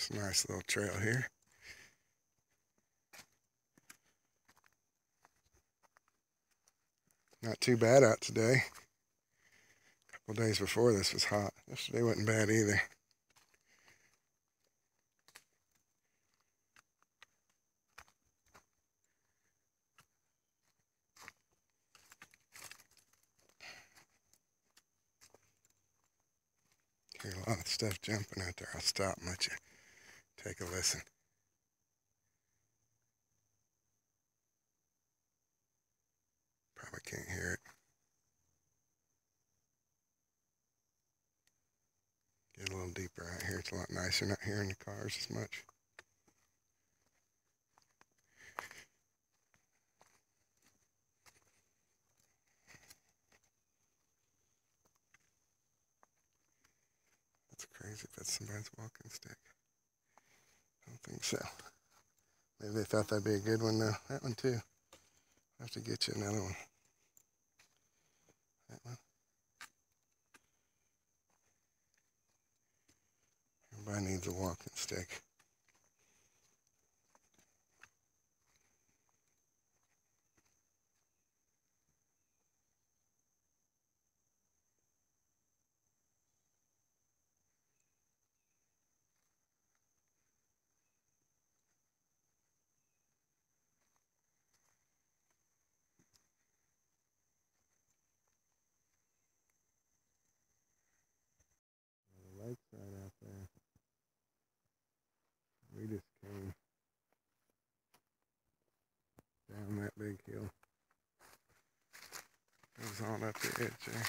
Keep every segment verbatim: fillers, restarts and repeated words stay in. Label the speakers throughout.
Speaker 1: It's a nice little trail here. Not too bad out today. A couple days before this was hot. Yesterday wasn't bad either. Hear a lot of stuff jumping out there. I'll stop and let you take a listen. Probably can't hear it. Get a little deeper out here. It's a lot nicer not hearing the cars as much. That's crazy if that's somebody's walking stick. I don't think so. Maybe they thought that'd be a good one though. That one too. I'll have to get you another one. That one. Everybody needs a walking stick. The lake's right out there. We just came down that big hill. It was on up the edge there.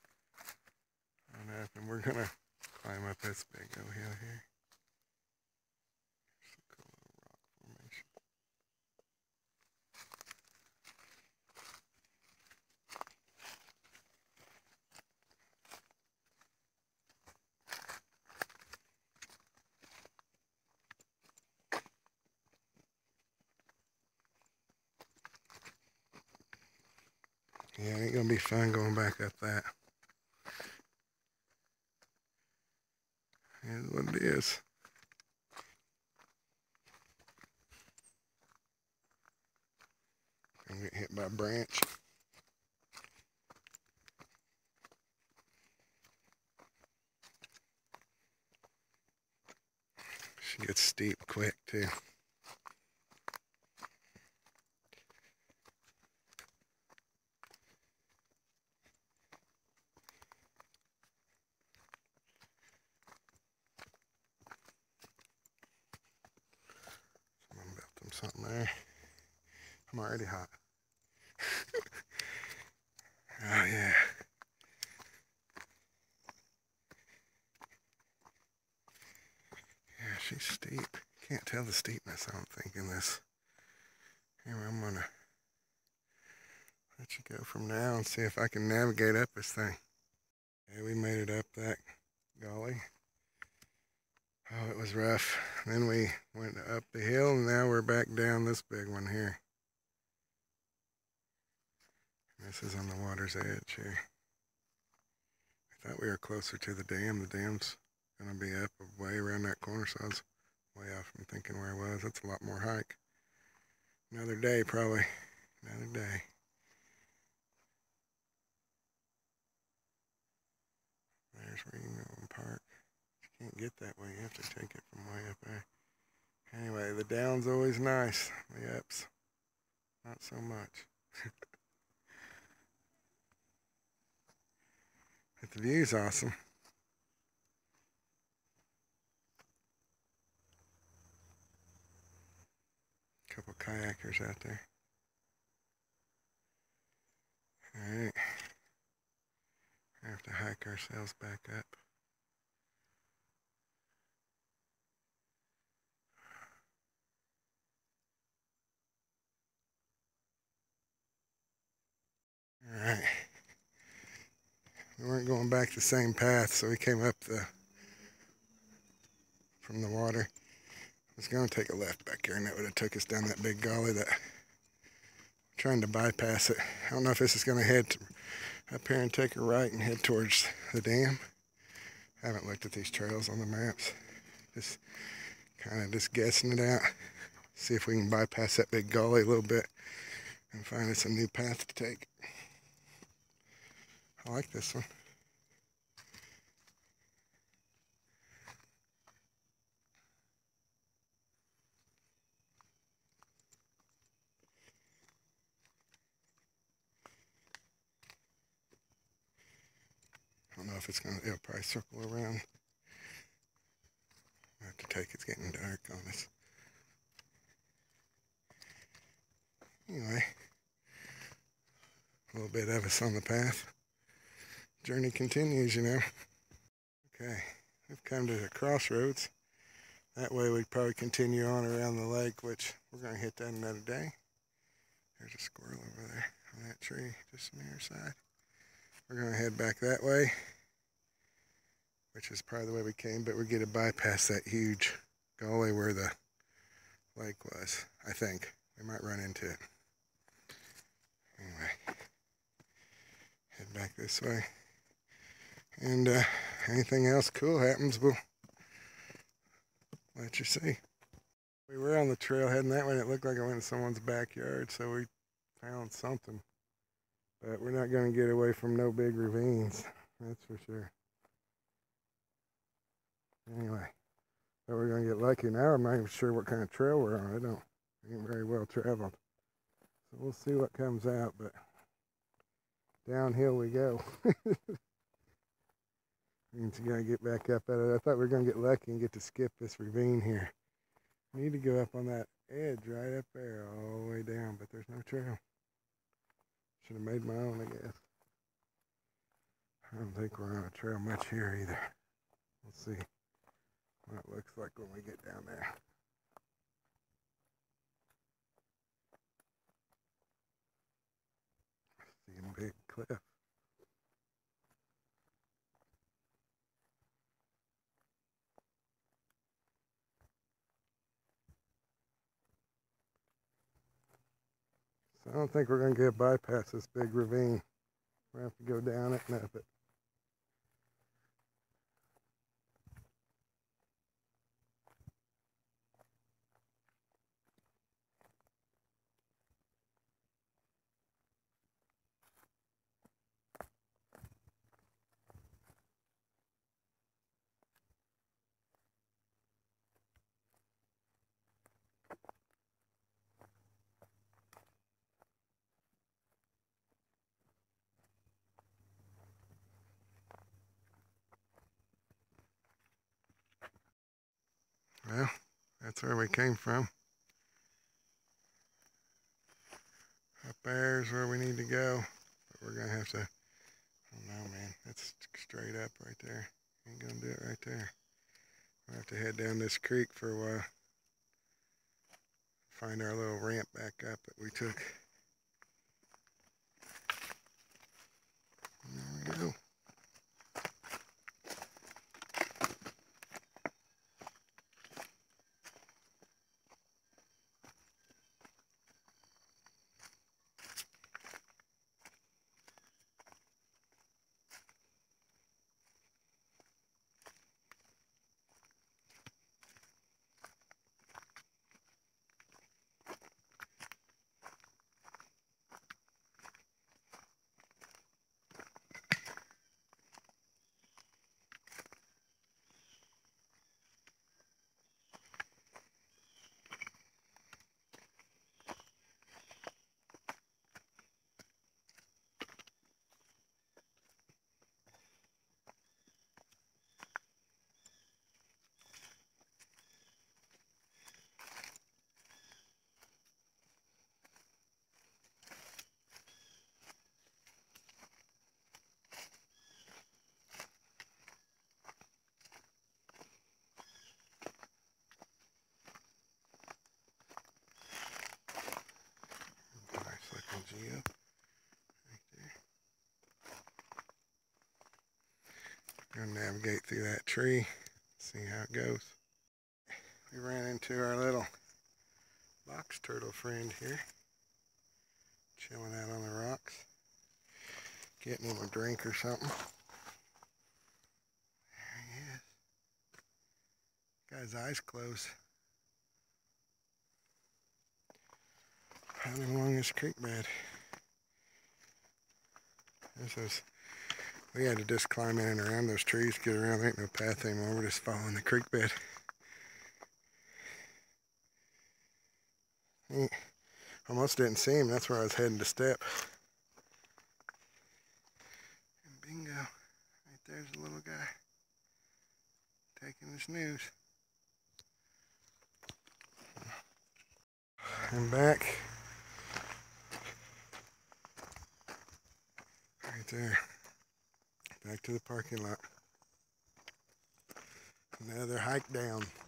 Speaker 1: On up, and we're gonna climb up this big old hill here. There's a cool little rock formation. Yeah, it ain't gonna be fun going back up that. Here's what it is. I'm gonna get hit by a branch. She gets steep quick too. Someone built them something there. I'm already hot. Oh yeah. Yeah, she's steep. Can't tell the steepness, I don't think, in this. Anyway, I'm gonna let you go from now and see if I can navigate up this thing. Okay, we made it up that gully. Oh, it was rough. Then we went up the hill, and now we're back down this big one here. This is on the water's edge here. I thought we were closer to the dam. The dam's gonna be up way around that corner, so I was way off from thinking where I was. That's a lot more hike. Another day, probably. Another day. There's where you can go and park. You can't get that way. You have to take it from way up there. Anyway, the down's always nice. The ups, not so much. But the view's awesome. A couple kayakers out there. Alright. We have to hike ourselves back up. Alright. We weren't going back the same path, so we came up the from the water. I was going to take a left back here, and that would have took us down that big gully that I'm trying to bypass it. I don't know if this is going to head to, up here and take a right and head towards the dam. I haven't looked at these trails on the maps. Just Kind of just guessing it out. See if we can bypass that big gully a little bit and find us a new path to take. I like this one. I don't know if it's gonna, it'll probably circle around. I have to take, it's getting dark on us. Anyway, a little bit of us on the path. Journey continues, you know. Okay, we've come to the crossroads. That way we'd probably continue on around the lake, which we're gonna hit that another day. There's a squirrel over there on that tree, just on the other side. We're gonna head back that way, which is probably the way we came, but we're gonna bypass that huge gully where the lake was, I think. We might run into it. Anyway, head back this way. And uh, anything else cool happens, we'll let you see. We were on the trail heading that way, and it looked like I went in someone's backyard, so we found something. But we're not going to get away from no big ravines, that's for sure. Anyway, but we're going to get lucky. Now I'm not even sure what kind of trail we're on. I don't, it ain't very well traveled. So we'll see what comes out, but downhill we go. Means you gotta get back up at it. I thought we were gonna get lucky and get to skip this ravine here. Need to go up on that edge right up there all the way down, but there's no trail. Should have made my own, I guess. I don't think we're on a trail much here either. We'll see what it looks like when we get down there. See a big cliff. So I don't think we're going to get bypass this big ravine. We're going to have to go down it and up it. Well, that's where we came from. Up there is where we need to go, but we're gonna have to, I don't know, man, that's straight up right there. Ain't gonna do it right there. We'll have to head down this creek for a while. Find our little ramp back up that we took. And there we go. G up right there. Gonna navigate through that tree, see how it goes. We ran into our little box turtle friend here, chilling out on the rocks, getting him a drink or something. There he is. Got his eyes closed. Running along this creek bed. There's those. We had to just climb in and around those trees, get around. There ain't no path anymore. We're just following the creek bed. Almost didn't see him. That's where I was heading to step. And bingo. Right there's a little guy taking the snooze. I'm back. Right there. Back to the parking lot. Another hike down.